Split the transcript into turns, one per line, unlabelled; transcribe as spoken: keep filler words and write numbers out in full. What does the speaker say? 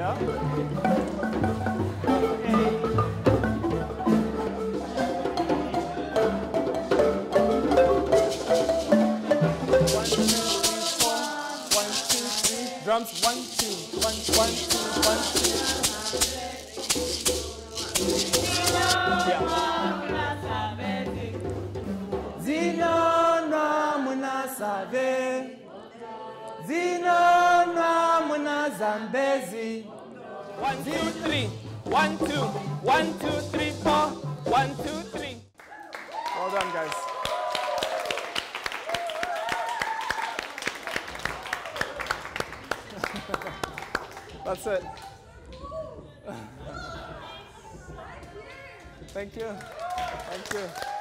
Yeah. Drums, one, two, one, one, two, one, two. Yeah. Zino no muna save, Zino no muna zambezi. One, two, three. One, two, one, two, three, four. One, two, three. Well done, guys. That's it. Thank you. Thank you.